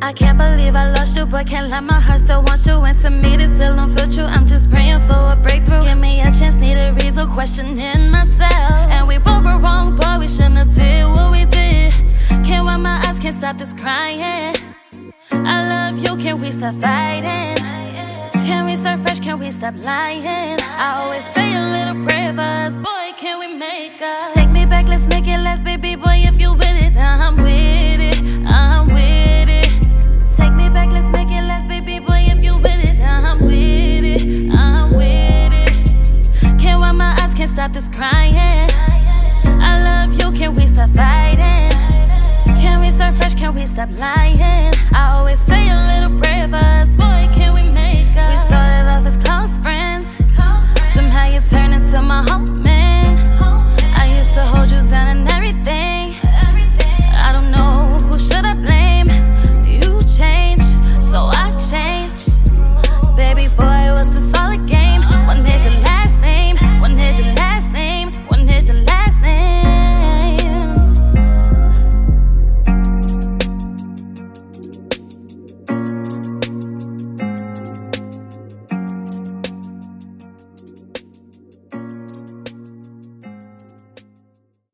I can't believe I lost you, but can't lie, my heart still wants you. And to me this still don't feel true, I'm just praying for a breakthrough. Give me a chance, need a reason, questioning myself. And we both were wrong, but we shouldn't have did what we did. Can't wipe my eyes, can't stop this crying. I love you, can we stop fighting? Can we start fresh, can we stop lying? I always say a little prayer for us, boy, can we make up? Take me back, let's make it last, baby boy, if you with it, I'm with it, I'm with it. Take me back, let's make it last, baby boy, if you with it, I'm with it, I'm with it. Can't wipe my eyes, can't stop this crying. I love you, can we stop fighting? Can we start fresh, can we stop lying?